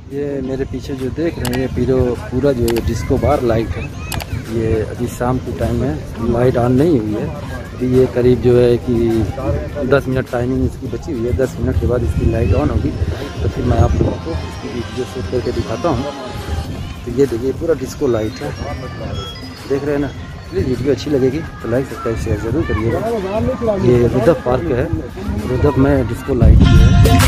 ये मेरे पीछे जो देख रहे हैं ये पूरा जो है डिस्को बार लाइट है। ये अभी शाम की टाइम है, लाइट ऑन नहीं हुई है अभी। ये करीब जो है कि 10 मिनट टाइमिंग इसकी बची हुई है। 10 मिनट के बाद इसकी लाइट ऑन होगी तो फिर मैं आप लोगों को इसकी वीडियो शूट करके दिखाता हूँ। तो ये देखिए पूरा डिस्को लाइट है, देख रहे हैं ना। प्लीज़ वीडियो अच्छी लगेगी तो लाइक सब्सक्राइब शेयर ज़रूर करिएगा। ये रुद्रभ पार्क है, रुद्रभ में डिस्को लाइट भी है।